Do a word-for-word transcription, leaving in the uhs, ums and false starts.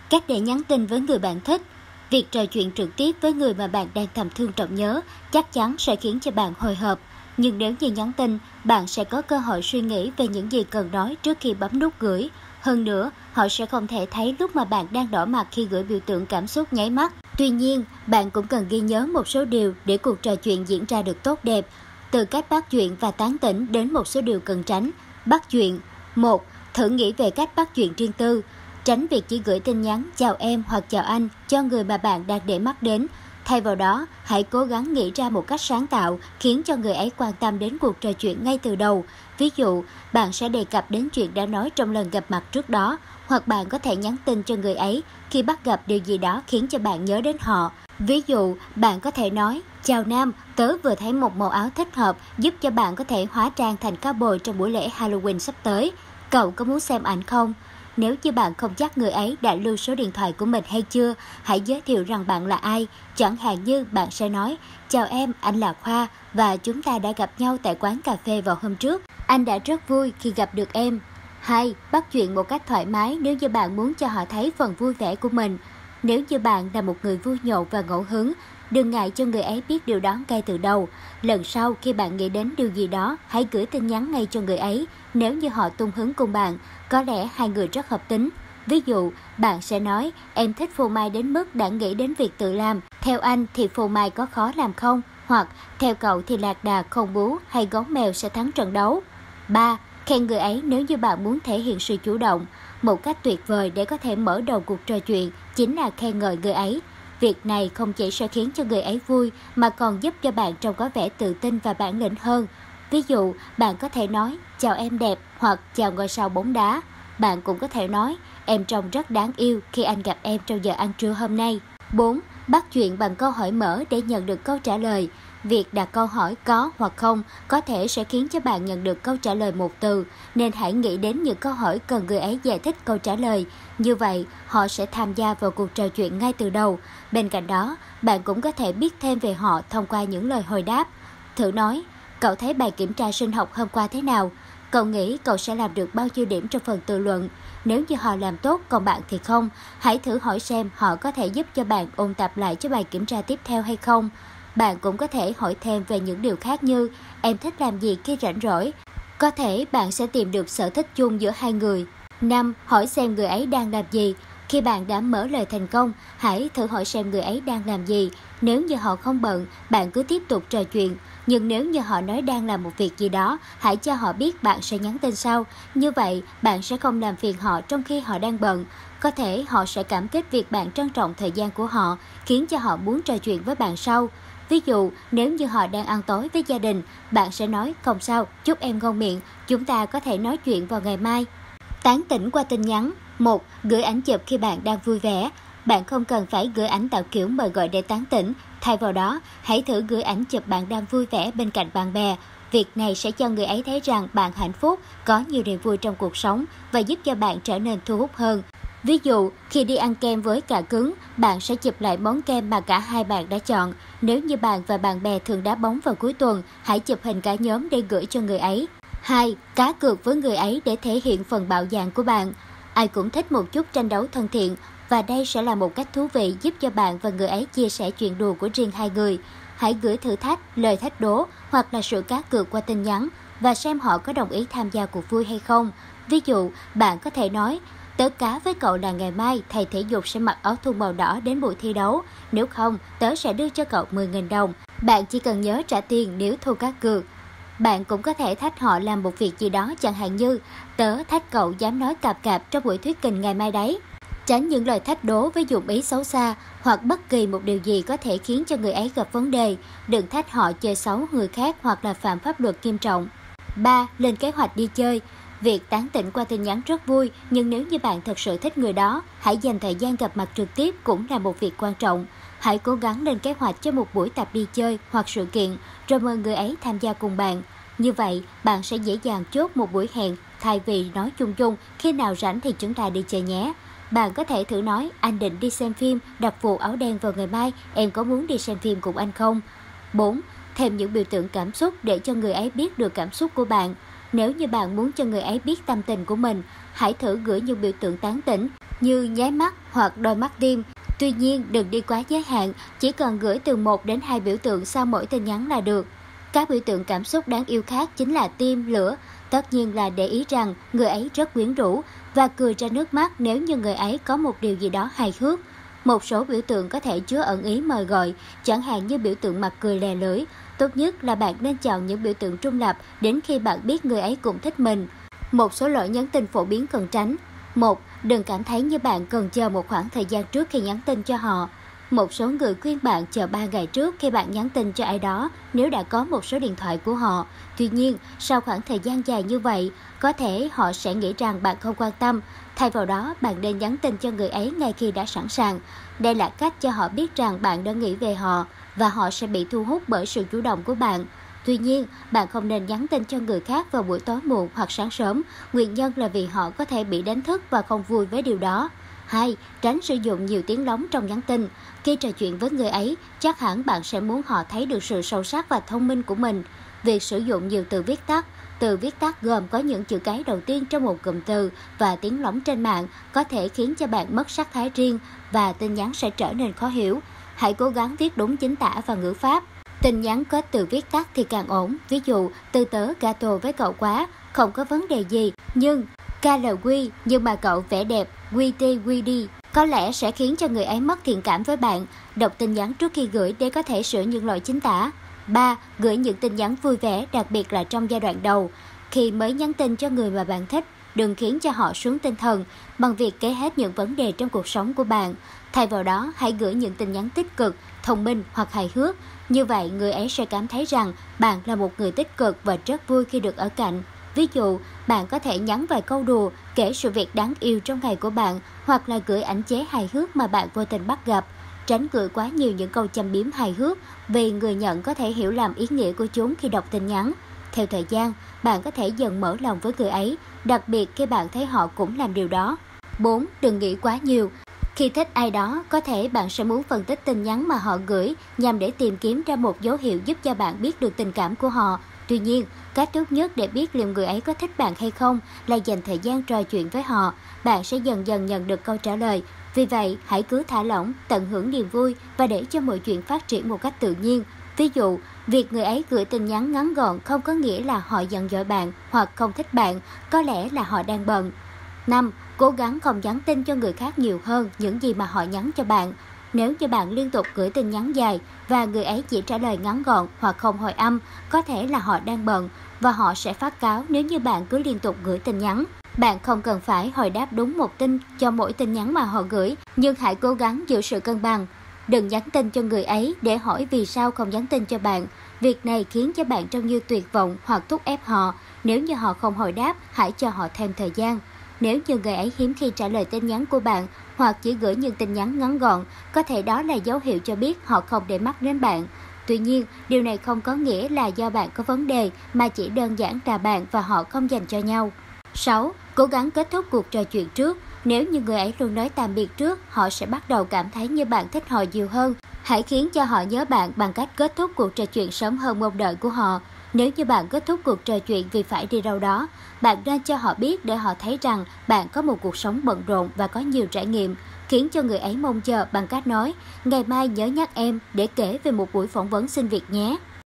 Cách để nhắn tin với người bạn thích. Việc trò chuyện trực tiếp với người mà bạn đang thầm thương trọng nhớ chắc chắn sẽ khiến cho bạn hồi hộp. Nhưng nếu như nhắn tin, bạn sẽ có cơ hội suy nghĩ về những gì cần nói trước khi bấm nút gửi. Hơn nữa, họ sẽ không thể thấy lúc mà bạn đang đỏ mặt khi gửi biểu tượng cảm xúc nháy mắt. Tuy nhiên, bạn cũng cần ghi nhớ một số điều để cuộc trò chuyện diễn ra được tốt đẹp. Từ cách bắt chuyện và tán tỉnh đến một số điều cần tránh. Bắt chuyện. một. Thử nghĩ về cách bắt chuyện riêng tư. Tránh việc chỉ gửi tin nhắn chào em hoặc chào anh cho người mà bạn đang để mắt đến. Thay vào đó, hãy cố gắng nghĩ ra một cách sáng tạo khiến cho người ấy quan tâm đến cuộc trò chuyện ngay từ đầu. Ví dụ, bạn sẽ đề cập đến chuyện đã nói trong lần gặp mặt trước đó, hoặc bạn có thể nhắn tin cho người ấy khi bắt gặp điều gì đó khiến cho bạn nhớ đến họ. Ví dụ, bạn có thể nói, chào Nam, tớ vừa thấy một màu áo thích hợp giúp cho bạn có thể hóa trang thành cowboy trong buổi lễ Halloween sắp tới. Cậu có muốn xem ảnh không? Nếu như bạn không chắc người ấy đã lưu số điện thoại của mình hay chưa, hãy giới thiệu rằng bạn là ai. Chẳng hạn như bạn sẽ nói, chào em, anh là Khoa và chúng ta đã gặp nhau tại quán cà phê vào hôm trước. Anh đã rất vui khi gặp được em. hai. Bắt chuyện một cách thoải mái nếu như bạn muốn cho họ thấy phần vui vẻ của mình. Nếu như bạn là một người vui nhộn và ngẫu hứng, đừng ngại cho người ấy biết điều đó ngay từ đầu. Lần sau khi bạn nghĩ đến điều gì đó, hãy gửi tin nhắn ngay cho người ấy. Nếu như họ tung hứng cùng bạn, có lẽ hai người rất hợp tính. Ví dụ, bạn sẽ nói, em thích phô mai đến mức đã nghĩ đến việc tự làm. Theo anh thì phô mai có khó làm không? Hoặc, theo cậu thì lạc đà không bú hay gấu mèo sẽ thắng trận đấu. ba. Khen người ấy nếu như bạn muốn thể hiện sự chủ động. Một cách tuyệt vời để có thể mở đầu cuộc trò chuyện chính là khen ngợi người ấy. Việc này không chỉ sẽ khiến cho người ấy vui mà còn giúp cho bạn trông có vẻ tự tin và bản lĩnh hơn. Ví dụ, bạn có thể nói, chào em đẹp hoặc chào ngôi sao bóng đá. Bạn cũng có thể nói, em trông rất đáng yêu khi anh gặp em trong giờ ăn trưa hôm nay. bốn. Bắt chuyện bằng câu hỏi mở để nhận được câu trả lời. Việc đặt câu hỏi có hoặc không có thể sẽ khiến cho bạn nhận được câu trả lời một từ, nên hãy nghĩ đến những câu hỏi cần người ấy giải thích câu trả lời. Như vậy, họ sẽ tham gia vào cuộc trò chuyện ngay từ đầu. Bên cạnh đó, bạn cũng có thể biết thêm về họ thông qua những lời hồi đáp. Thử nói, cậu thấy bài kiểm tra sinh học hôm qua thế nào? Cậu nghĩ cậu sẽ làm được bao nhiêu điểm trong phần tự luận? Nếu như họ làm tốt còn bạn thì không, hãy thử hỏi xem họ có thể giúp cho bạn ôn tập lại cho bài kiểm tra tiếp theo hay không. Bạn cũng có thể hỏi thêm về những điều khác như em thích làm gì khi rảnh rỗi. Có thể bạn sẽ tìm được sở thích chung giữa hai người. năm. Hỏi xem người ấy đang làm gì. Khi bạn đã mở lời thành công, hãy thử hỏi xem người ấy đang làm gì. Nếu như họ không bận, bạn cứ tiếp tục trò chuyện. Nhưng nếu như họ nói đang làm một việc gì đó, hãy cho họ biết bạn sẽ nhắn tin sau. Như vậy, bạn sẽ không làm phiền họ trong khi họ đang bận. Có thể họ sẽ cảm kích việc bạn trân trọng thời gian của họ, khiến cho họ muốn trò chuyện với bạn sau. Ví dụ, nếu như họ đang ăn tối với gia đình, bạn sẽ nói, không sao, chúc em ngon miệng, chúng ta có thể nói chuyện vào ngày mai. Tán tỉnh qua tin nhắn. một. Gửi ảnh chụp khi bạn đang vui vẻ. Bạn không cần phải gửi ảnh tạo kiểu mời gọi để tán tỉnh. Thay vào đó, hãy thử gửi ảnh chụp bạn đang vui vẻ bên cạnh bạn bè. Việc này sẽ cho người ấy thấy rằng bạn hạnh phúc, có nhiều niềm vui trong cuộc sống và giúp cho bạn trở nên thu hút hơn. Ví dụ, khi đi ăn kem với cả cứng, bạn sẽ chụp lại món kem mà cả hai bạn đã chọn. Nếu như bạn và bạn bè thường đá bóng vào cuối tuần, hãy chụp hình cả nhóm để gửi cho người ấy. hai. Cá cược với người ấy để thể hiện phần bạo dạn của bạn. Ai cũng thích một chút tranh đấu thân thiện, và đây sẽ là một cách thú vị giúp cho bạn và người ấy chia sẻ chuyện đùa của riêng hai người. Hãy gửi thử thách, lời thách đố hoặc là sự cá cược qua tin nhắn và xem họ có đồng ý tham gia cuộc vui hay không. Ví dụ, bạn có thể nói, tớ cá với cậu là ngày mai thầy thể dục sẽ mặc áo thun màu đỏ đến buổi thi đấu. Nếu không, tớ sẽ đưa cho cậu mười nghìn đồng. Bạn chỉ cần nhớ trả tiền nếu thua cá cược. Bạn cũng có thể thách họ làm một việc gì đó, chẳng hạn như tớ thách cậu dám nói cạp cạp trong buổi thuyết trình ngày mai đấy. Tránh những lời thách đố với dụng ý xấu xa hoặc bất kỳ một điều gì có thể khiến cho người ấy gặp vấn đề. Đừng thách họ chơi xấu người khác hoặc là phạm pháp luật nghiêm trọng. ba. Lên kế hoạch đi chơi. Việc tán tỉnh qua tin nhắn rất vui, nhưng nếu như bạn thật sự thích người đó, hãy dành thời gian gặp mặt trực tiếp cũng là một việc quan trọng. Hãy cố gắng lên kế hoạch cho một buổi tập đi chơi hoặc sự kiện, rồi mời người ấy tham gia cùng bạn. Như vậy, bạn sẽ dễ dàng chốt một buổi hẹn, thay vì nói chung chung, khi nào rảnh thì chúng ta đi chơi nhé. Bạn có thể thử nói, anh định đi xem phim, đặc vụ áo đen vào ngày mai, em có muốn đi xem phim cùng anh không? bốn. Thêm những biểu tượng cảm xúc để cho người ấy biết được cảm xúc của bạn. Nếu như bạn muốn cho người ấy biết tâm tình của mình, hãy thử gửi những biểu tượng tán tỉnh. như nháy mắt hoặc đôi mắt tim. Tuy nhiên, đừng đi quá giới hạn, chỉ cần gửi từ một đến hai biểu tượng sau mỗi tin nhắn là được. Các biểu tượng cảm xúc đáng yêu khác chính là tim, lửa. Tất nhiên là để ý rằng người ấy rất quyến rũ và cười ra nước mắt nếu như người ấy có một điều gì đó hài hước. Một số biểu tượng có thể chứa ẩn ý mời gọi, chẳng hạn như biểu tượng mặt cười lè lưỡi. Tốt nhất là bạn nên chọn những biểu tượng trung lập đến khi bạn biết người ấy cũng thích mình. Một số lỗi nhắn tin phổ biến cần tránh. một. Đừng cảm thấy như bạn cần chờ một khoảng thời gian trước khi nhắn tin cho họ. Một số người khuyên bạn chờ ba ngày trước khi bạn nhắn tin cho ai đó nếu đã có một số điện thoại của họ. Tuy nhiên, sau khoảng thời gian dài như vậy, có thể họ sẽ nghĩ rằng bạn không quan tâm. Thay vào đó, bạn nên nhắn tin cho người ấy ngay khi đã sẵn sàng. Đây là cách cho họ biết rằng bạn đã nghĩ về họ và họ sẽ bị thu hút bởi sự chủ động của bạn. Tuy nhiên, bạn không nên nhắn tin cho người khác vào buổi tối muộn hoặc sáng sớm. Nguyên nhân là vì họ có thể bị đánh thức và không vui với điều đó. hai. Tránh sử dụng nhiều tiếng lóng trong nhắn tin. Khi trò chuyện với người ấy, chắc hẳn bạn sẽ muốn họ thấy được sự sâu sắc và thông minh của mình. Việc sử dụng nhiều từ viết tắt, từ viết tắt gồm có những chữ cái đầu tiên trong một cụm từ và tiếng lóng trên mạng có thể khiến cho bạn mất sắc thái riêng và tin nhắn sẽ trở nên khó hiểu. Hãy cố gắng viết đúng chính tả và ngữ pháp. Tin nhắn có từ viết tắt thì càng ổn. Ví dụ, từ tớ gato với cậu quá, không có vấn đề gì, nhưng ca lờ quy, nhưng mà cậu vẽ đẹp, quy tê quy đi, có lẽ sẽ khiến cho người ấy mất thiện cảm với bạn. Đọc tin nhắn trước khi gửi để có thể sửa những lỗi chính tả. ba. Gửi những tin nhắn vui vẻ, đặc biệt là trong giai đoạn đầu. Khi mới nhắn tin cho người mà bạn thích, đừng khiến cho họ xuống tinh thần bằng việc kể hết những vấn đề trong cuộc sống của bạn. Thay vào đó, hãy gửi những tin nhắn tích cực, thông minh hoặc hài hước. Như vậy, người ấy sẽ cảm thấy rằng bạn là một người tích cực và rất vui khi được ở cạnh. Ví dụ, bạn có thể nhắn vài câu đùa, kể sự việc đáng yêu trong ngày của bạn, hoặc là gửi ảnh chế hài hước mà bạn vô tình bắt gặp. Tránh gửi quá nhiều những câu châm biếm hài hước, vì người nhận có thể hiểu lầm ý nghĩa của chúng khi đọc tin nhắn. Theo thời gian, bạn có thể dần mở lòng với người ấy, đặc biệt khi bạn thấy họ cũng làm điều đó. bốn. Đừng nghĩ quá nhiều. Khi thích ai đó, có thể bạn sẽ muốn phân tích tin nhắn mà họ gửi nhằm để tìm kiếm ra một dấu hiệu giúp cho bạn biết được tình cảm của họ. Tuy nhiên, cách tốt nhất để biết liệu người ấy có thích bạn hay không là dành thời gian trò chuyện với họ. Bạn sẽ dần dần nhận được câu trả lời. Vì vậy, hãy cứ thả lỏng, tận hưởng niềm vui và để cho mọi chuyện phát triển một cách tự nhiên. Ví dụ, việc người ấy gửi tin nhắn ngắn gọn không có nghĩa là họ giận dỗi bạn hoặc không thích bạn, có lẽ là họ đang bận. năm. Cố gắng không nhắn tin cho người khác nhiều hơn những gì mà họ nhắn cho bạn. Nếu như bạn liên tục gửi tin nhắn dài và người ấy chỉ trả lời ngắn gọn hoặc không hồi âm, có thể là họ đang bận và họ sẽ phát cáo nếu như bạn cứ liên tục gửi tin nhắn. Bạn không cần phải hồi đáp đúng một tin cho mỗi tin nhắn mà họ gửi, nhưng hãy cố gắng giữ sự cân bằng. Đừng nhắn tin cho người ấy để hỏi vì sao không nhắn tin cho bạn. Việc này khiến cho bạn trông như tuyệt vọng hoặc thúc ép họ. Nếu như họ không hồi đáp, hãy cho họ thêm thời gian. Nếu như người ấy hiếm khi trả lời tin nhắn của bạn hoặc chỉ gửi những tin nhắn ngắn gọn, có thể đó là dấu hiệu cho biết họ không để mắt đến bạn. Tuy nhiên, điều này không có nghĩa là do bạn có vấn đề, mà chỉ đơn giản là bạn và họ không dành cho nhau. sáu. Cố gắng kết thúc cuộc trò chuyện trước. Nếu như người ấy luôn nói tạm biệt trước, họ sẽ bắt đầu cảm thấy như bạn thích họ nhiều hơn. Hãy khiến cho họ nhớ bạn bằng cách kết thúc cuộc trò chuyện sớm hơn mong đợi của họ. Nếu như bạn kết thúc cuộc trò chuyện vì phải đi đâu đó, bạn nên cho họ biết để họ thấy rằng bạn có một cuộc sống bận rộn và có nhiều trải nghiệm, khiến cho người ấy mong chờ bằng cách nói, ngày mai nhớ nhắc em để kể về một buổi phỏng vấn xin việc nhé.